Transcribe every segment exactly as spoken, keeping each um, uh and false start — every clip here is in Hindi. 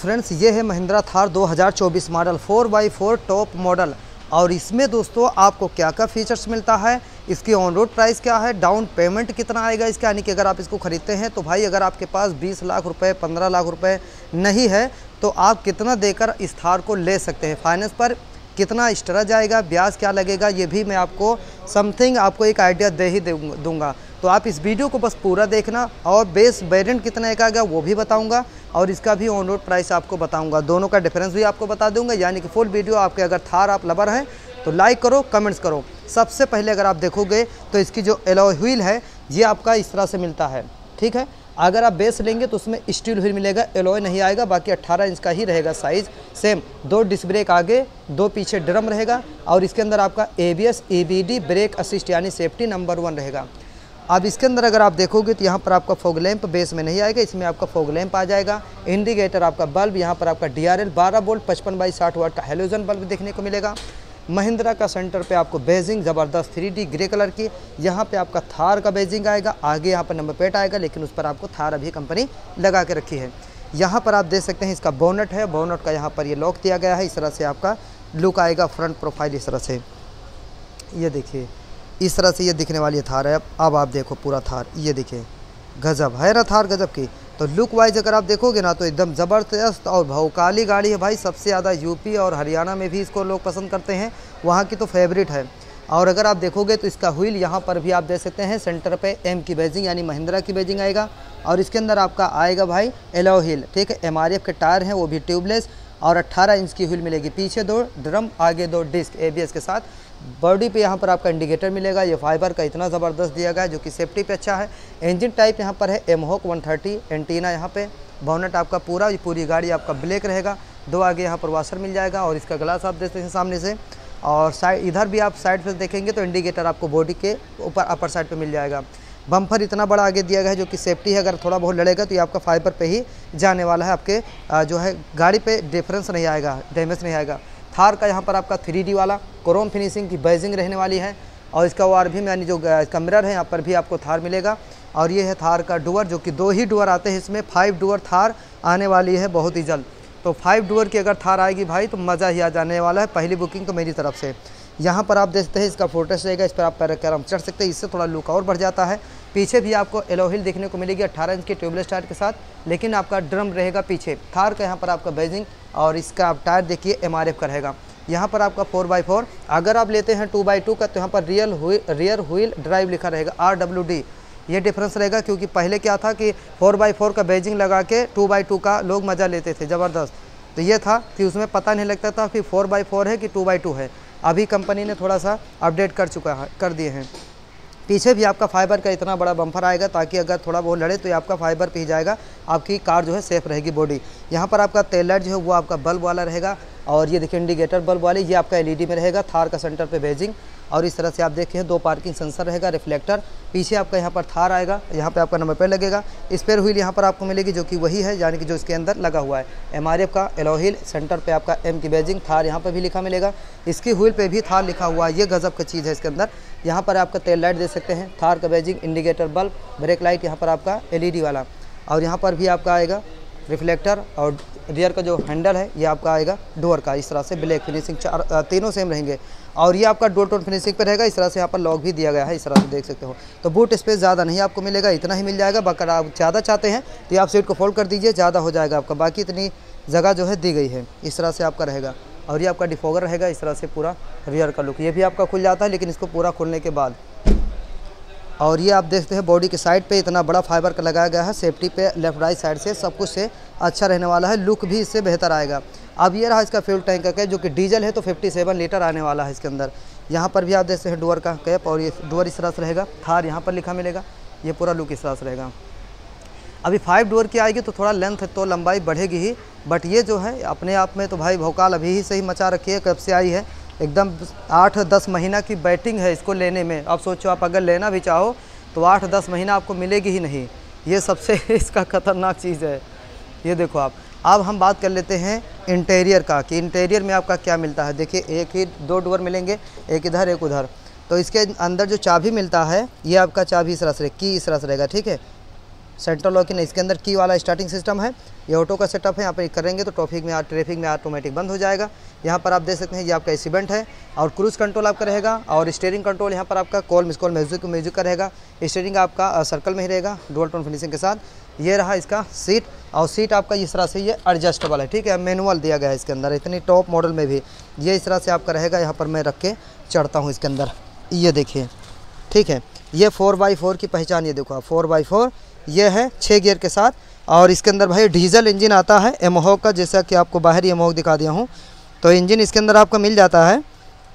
फ्रेंड्स ये है महिंद्रा थार दो हज़ार चौबीस model four by four top model. और इसमें दोस्तों आपको क्या क्या फीचर्स मिलता है, इसकी ऑन रोड प्राइस क्या है, डाउन पेमेंट कितना आएगा इसका, यानी कि अगर आप इसको खरीदते हैं तो भाई अगर आपके पास बीस लाख रुपए पंद्रह लाख रुपए नहीं है तो आप कितना देकर इस थार को ले सकते हैं, फाइनेंस पर कितना एक्स्ट्रा जाएगा, ब्याज क्या लगेगा, ये भी मैं आपको समथिंग आपको एक आइडिया दे ही दूंगा। तो आप इस वीडियो को बस पूरा देखना और बेस वेरिएंट कितना एक आएगा वो भी बताऊंगा और इसका भी ऑन रोड प्राइस आपको बताऊंगा, दोनों का डिफरेंस भी आपको बता दूंगा। यानी कि फुल वीडियो आपके अगर थार आप लवर हैं तो लाइक करो, कमेंट्स करो। सबसे पहले अगर आप देखोगे तो इसकी जो एलॉय व्हील है ये आपका इस तरह से मिलता है, ठीक है। अगर आप बेस लेंगे तो उसमें स्टील व्हील मिलेगा, एलॉय नहीं आएगा, बाकी अट्ठारह इंच का ही रहेगा साइज़ सेम। दो डिस्क ब्रेक आगे, दो पीछे ड्रम रहेगा और इसके अंदर आपका एबीएस ईबीडी ब्रेक असिस्ट यानी सेफ्टी नंबर वन रहेगा। अब इसके अंदर अगर आप देखोगे तो यहाँ पर आपका फॉग लैंप बेस में नहीं आएगा, इसमें आपका फॉग लैंप आ जाएगा। इंडिकेटर आपका बल्ब, यहाँ पर आपका डीआरएल बारह वोल्ट पचपन बाई साठ वाट का हेलोजन बल्ब देखने को मिलेगा। महिंद्रा का सेंटर पे आपको बेजिंग ज़बरदस्त थ्री डी ग्रे कलर की, यहाँ पे आपका थार का बेजिंग आएगा, आगे यहाँ पर नंबर प्लेट आएगा लेकिन उस पर आपको थार अभी कंपनी लगा के रखी है। यहाँ पर आप देख सकते हैं इसका बोनट है, बोनट का यहाँ पर ये लॉक दिया गया है, इस तरह से आपका लुक आएगा, फ्रंट प्रोफाइल इस तरह से, ये देखिए इस तरह से ये दिखने वाली थार है। अब अब आप देखो पूरा थार, ये देखिए गजब है ना थार, गजब की। तो लुक वाइज अगर आप देखोगे ना तो एकदम ज़बरदस्त और भौकाली गाड़ी है भाई, सबसे ज़्यादा यूपी और हरियाणा में भी इसको लोग पसंद करते हैं, वहाँ की तो फेवरेट है। और अगर आप देखोगे तो इसका व्हील यहाँ पर भी आप देख सकते हैं, सेंटर पे एम की बेजिंग यानी महिंद्रा की बेजिंग आएगा और इसके अंदर आपका आएगा भाई एलॉय व्हील, ठीक है। एमआरएफ के टायर हैं वो भी ट्यूबलेस और अट्ठारह इंच की व्हील मिलेगी, पीछे दो ड्रम आगे दो डिस्क एबीएस के साथ। बॉडी पे यहाँ पर आपका इंडिकेटर मिलेगा, ये फाइबर का इतना ज़बरदस्त दिया गया है जो कि सेफ्टी पे अच्छा है। इंजन टाइप यहाँ पर है एमहॉक वन थर्टी, एंटीना यहाँ पे, बोनट आपका पूरा पूरी गाड़ी आपका ब्लैक रहेगा, दो आगे यहाँ पर वॉशर मिल जाएगा और इसका ग्लास आप देखते हैं सामने से। और साइड इधर भी आप साइड से देखेंगे तो इंडिकेटर आपको बॉडी के ऊपर अपर साइड पे मिल जाएगा। बम्पर इतना बड़ा आगे दिया गया है जो कि सेफ्टी है, अगर थोड़ा बहुत लड़ेगा तो ये आपका फाइबर पे ही जाने वाला है, आपके जो है गाड़ी पे डिफरेंस नहीं आएगा, डैमेज नहीं आएगा। थार का यहाँ पर आपका थ्री डी वाला क्रोम फिनिशिंग की बेजिंग रहने वाली है और इसका वार भी यानी जो इसका मिरर है यहाँ पर भी आपको थार मिलेगा। और ये है थार का डुअर, जो कि दो ही डुअर आते हैं इसमें, फाइव डुअर थार आने वाली है बहुत ही जल्द। तो फाइव डुअर की अगर थार आएगी भाई तो मज़ा ही आ जाने वाला है, पहली बुकिंग तो मेरी तरफ से। यहाँ पर आप देखते हैं इसका फोटोस रहेगा, इस पर आप पैराग्राम चढ़ सकते हैं, इससे थोड़ा लुक और बढ़ जाता है। पीछे भी आपको एलॉय व्हील देखने को मिलेगी अट्ठारह इंच के ट्यूबलेस टायर के साथ, लेकिन आपका ड्रम रहेगा पीछे। थार का यहाँ पर आपका बेजिंग और इसका आप टायर देखिए एमआरएफ का रहेगा। यहाँ पर आपका फोर बाई फोर, अगर आप लेते हैं टू बाई टू का तो यहाँ पर रियल हुई रियर व्हील ड्राइव लिखा रहेगा, आर डब्ल्यू डी। ये डिफरेंस रहेगा क्योंकि पहले क्या था कि फोर बाई फोर का बेजिंग लगा के टू बाई टू का लोग मज़ा लेते थे ज़बरदस्त, तो ये था कि उसमें पता नहीं लगता था कि फोर बाई फोर है कि टू बाई टू है। अभी कंपनी ने थोड़ा सा अपडेट कर चुका है, कर दिए हैं। पीछे भी आपका फाइबर का इतना बड़ा बम्पर आएगा ताकि अगर थोड़ा बहुत लड़े तो ये आपका फाइबर पे ही जाएगा, आपकी कार जो है सेफ रहेगी बॉडी। यहाँ पर आपका टेल लाइट जो है वो आपका बल्ब वाला रहेगा और ये देखिए इंडिकेटर बल्ब वाले, ये आपका एलईडी में रहेगा। थार का सेंटर पे बेजिंग और इस तरह से आप देखें दो पार्किंग सेंसर रहेगा, रिफ्लेक्टर। पीछे आपका यहाँ पर थार आएगा, यहाँ पे आपका नंबर प्लेट लगेगा। स्पेयर व्हील यहाँ पर आपको मिलेगी जो कि वही है, यानी कि जो इसके अंदर लगा हुआ है। एमआरएफ का एलॉय व्हील, सेंटर पे आपका एम की बेजिंग, थार यहाँ पर भी लिखा मिलेगा, इसकी व्हील पे भी थार लिखा हुआ है, ये गजब का चीज़ है इसके अंदर। यहाँ पर आपका टेल लाइट दे सकते हैं, थार का badging, indicator bulb, brake light यहाँ पर आपका एलईडी वाला और यहाँ पर भी आपका आएगा रिफ्लेक्टर और रियर का जो हैंडल है ये आपका आएगा डोर का, इस तरह से ब्लैक फिनिशिंग, चार तीनों सेम रहेंगे। और ये आपका डोर टोन फिनिशिंग पे रहेगा, इस तरह से यहाँ पर लॉक भी दिया गया है, इस तरह से देख सकते हो। तो बूट स्पेस ज़्यादा नहीं आपको मिलेगा, इतना ही मिल जाएगा। अगर आप ज़्यादा चाहते हैं तो आप सीट को फोल्ड कर दीजिए, ज़्यादा हो जाएगा आपका, बाकी इतनी जगह जो है दी गई है, इस तरह से आपका रहेगा। और ये आपका डिफॉगर रहेगा, इस तरह से पूरा रियर का लुक, ये भी आपका खुल जाता है लेकिन इसको पूरा खोलने के बाद। और ये आप देखते हैं बॉडी के साइड पे इतना बड़ा फाइबर का लगाया गया है, सेफ्टी पे लेफ्ट राइट साइड से सब कुछ से अच्छा रहने वाला है, लुक भी इससे बेहतर आएगा। अब ये रहा इसका फ्यूल टैंक का, जो कि डीजल है तो सत्तावन लीटर आने वाला है इसके अंदर। यहाँ पर भी आप देखते हैं डुअर का कैप और ये डुअर इस तरह से रहेगा, थार यहाँ पर लिखा मिलेगा, ये पूरा लुक इस तरह से रहेगा। अभी फाइव डोर की आएगी तो थोड़ा लेंथ तो लंबाई बढ़ेगी ही, बट ये जो है अपने आप में तो भाई भौकाल अभी ही सही मचा रखी है, कब से आई है, एकदम आठ दस महीना की बैटिंग है इसको लेने में। अब सोचो आप अगर लेना भी चाहो तो आठ दस महीना आपको मिलेगी ही नहीं, ये सबसे इसका ख़तरनाक चीज़ है। ये देखो आप, अब हम बात कर लेते हैं इंटीरियर का कि इंटीरियर में आपका क्या मिलता है। देखिए एक ही दो डोर मिलेंगे, एक इधर एक उधर। तो इसके अंदर जो चाबी मिलता है ये आपका चाबी इस तरह से, की इस तरह से रहेगा, ठीक है। सेंट्रल लॉक इन, इसके अंदर की वाला स्टार्टिंग सिस्टम है। ये ऑटो का सेटअप है, यहाँ पर करेंगे तो ट्रैफिक में ट्रैफिक में ऑटोमेटिक बंद हो जाएगा। यहाँ पर आप देख सकते हैं ये आपका एसी वेंट है और क्रूज कंट्रोल आपका रहेगा और स्टीयरिंग कंट्रोल यहाँ पर आपका call miss call music music का रहेगा। स्टीयरिंग आपका सर्कल में ही रहेगा डुअल टोन फिनिशिंग के साथ। ये रहा इसका सीट और सीट आपका इस तरह से ये एडजस्टेबल है, ठीक है, मैनुअल दिया गया है इसके अंदर। इतनी टॉप मॉडल में भी ये इस तरह से आपका रहेगा। यहाँ पर मैं रख के चढ़ता हूँ इसके अंदर, ये देखिए, ठीक है। ये फोर बाई फोर की पहचान, ये देखो आप फोर बाई फोर ये है छः गियर के साथ। और इसके अंदर भाई डीजल इंजन आता है एमहोक का, जैसा कि आपको बाहर एमहोक दिखा दिया हूँ। तो इंजन इसके अंदर आपका मिल जाता है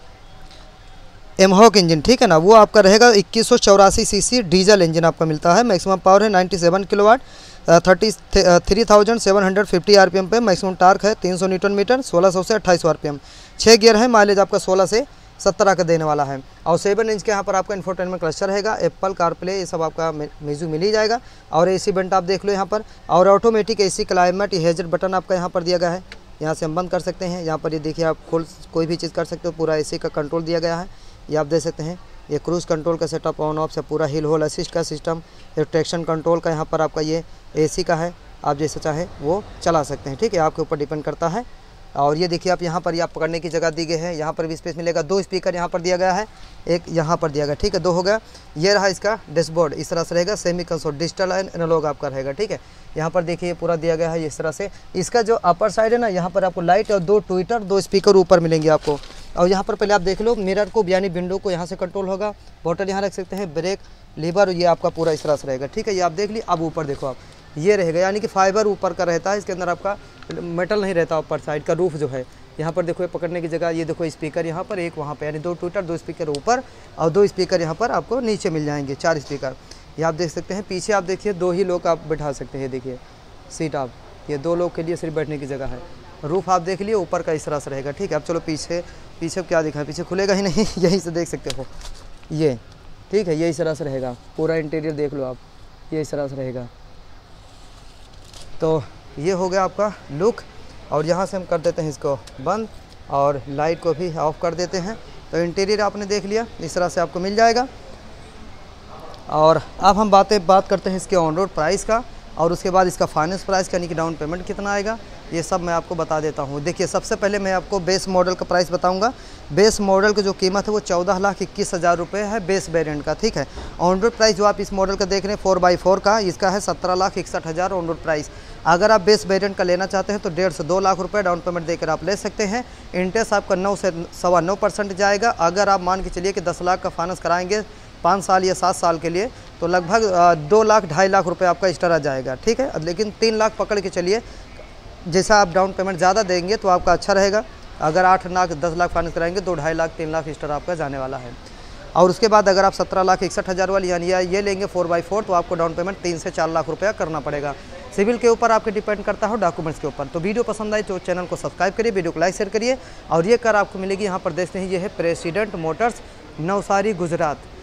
एमहोक इंजन, ठीक है ना। वो आपका रहेगा इक्कीस सौ चौरासी सी सी डीजल इंजन आपका मिलता है। मैक्सिमम पावर है ninety seven kilowatt, thirty three thousand seven hundred fifty R P M पे। मैक्सिमम टार्क है तीन सौ न्यूटन मीटर, सोलह सौ से अट्ठाईस आर पी एम। छः गियर है, माइलेज आपका सोलह से सत्रह का देने वाला है। और सेवन इंच के यहाँ पर आपका इंफोटेनमेंट क्लस्टर रहेगा, एप्पल कारप्ले ये सब आपका मेजू मिल ही जाएगा। और एसी वेंट आप देख लो यहाँ पर, और automatic AC climate hazard button आपका यहाँ पर दिया गया है। यहाँ से हम बंद कर सकते हैं। यहाँ पर ये देखिए आप खोल कोई भी चीज़ कर सकते हो। पूरा एसी का कंट्रोल दिया गया है, ये आप देख सकते हैं। ये क्रूज़ कंट्रोल का सेटअप ऑन ऑफ से पूरा हिल होल असिस्ट का सिस्टम, ये ट्रैक्शन कंट्रोल का यहाँ पर आपका ये एसी का है। आप जैसे चाहे वो चला सकते हैं, ठीक है, आपके ऊपर डिपेंड करता है। और ये देखिए आप यहाँ पर ये आप पकड़ने की जगह दी गई है, यहाँ पर भी स्पेस मिलेगा। दो स्पीकर यहाँ पर दिया गया है, एक यहाँ पर दिया गया, ठीक है, दो हो गया। ये रहा इसका डैशबोर्ड, इस तरह से रहेगा, semi console digital and analogue आपका रहेगा, ठीक है। यहाँ पर देखिए पूरा दिया गया है इस तरह से। इसका जो अपर साइड है ना, यहाँ पर आपको लाइट और दो ट्विटर दो स्पीकर ऊपर मिलेंगे आपको। और यहाँ पर पहले आप देख लो मिरर को यानी विंडो को यहाँ से कंट्रोल होगा, बॉटल यहाँ रख सकते हैं, ब्रेक लीवर ये आपका पूरा इस तरह से रहेगा, ठीक है। ये आप देख ली। अब ऊपर देखो आप, ये रहेगा यानी कि फाइबर ऊपर का रहता है, इसके अंदर आपका मेटल नहीं रहता। ऊपर साइड का रूफ जो है यहाँ पर देखो, ये पकड़ने की जगह, ये देखो स्पीकर यहाँ पर, एक वहाँ पे, यानी दो ट्विटर दो स्पीकर ऊपर और दो स्पीकर यहाँ पर आपको नीचे मिल जाएंगे, चार स्पीकर। ये आप देख सकते हैं। पीछे आप देखिए दो ही लोग आप बैठा सकते हैं, देखिए सीट आप, ये दो लोग के लिए सिर्फ बैठने की जगह है। रूफ आप देख लिए ऊपर का इस तरह से रहेगा, ठीक है। अब चलो पीछे, पीछे क्या दिखा है, पीछे खुलेगा ही नहीं यहीं से देख सकते हो ये, ठीक है। ये इस तरह से रहेगा, पूरा इंटीरियर देख लो आप, ये इस तरह से रहेगा। तो ये हो गया आपका लुक। और यहाँ से हम कर देते हैं इसको बंद और लाइट को भी ऑफ कर देते हैं। तो इंटीरियर आपने देख लिया, इस तरह से आपको मिल जाएगा। और अब हम बातें बात करते हैं इसके ऑन रोड प्राइस का, और उसके बाद इसका फाइनेंस प्राइस का, यानी कि डाउन पेमेंट कितना आएगा, ये सब मैं आपको बता देता हूँ। देखिए सबसे पहले मैं आपको बेस मॉडल का प्राइस बताऊँगा। बेस मॉडल की जो कीमत है वो चौदह लाख इक्कीस हज़ार रुपये है बेस वेरिएंट का, ठीक है। ऑन रोड प्राइस जो आप इस मॉडल का देख रहे हैं फोर बाई फोर का, इसका है सत्रह लाख इकसठ हज़ार ऑन रोड प्राइस। अगर आप बेस वेरिएंट का लेना चाहते हैं तो डेढ़ से दो लाख रुपए डाउन पेमेंट देकर आप ले सकते हैं। इंटरेस्ट आपका नौ से सवा नौ परसेंट जाएगा। अगर आप मान के चलिए कि दस लाख का फाइनेंस कराएंगे पाँच साल या सात साल के लिए, तो लगभग दो लाख ढाई लाख रुपए आपका एक्स्ट्रा जाएगा, ठीक है। लेकिन तीन लाख पकड़ के चलिए, जैसा आप डाउन पेमेंट ज़्यादा देंगे तो आपका अच्छा रहेगा। अगर आठ लाख दस लाख फाइनेंस कराएंगे तो ढाई लाख तीन लाख एक्स्ट्रा आपका जाने वाला है। और उसके बाद अगर आप सत्रह लाख इकसठ हज़ार वाली यानी ये लेंगे फोर बाई फोर, तो आपको डाउन पेमेंट तीन से चार लाख रुपया करना पड़ेगा। सिविल के ऊपर आपके डिपेंड करता है, डॉक्यूमेंट्स के ऊपर। तो वीडियो पसंद आई तो चैनल को सब्सक्राइब करिए, वीडियो को लाइक शेयर करिए। और ये कार आपको मिलेगी यहाँ पर देखते हैं, ये है प्रेसिडेंट मोटर्स नवसारी गुजरात।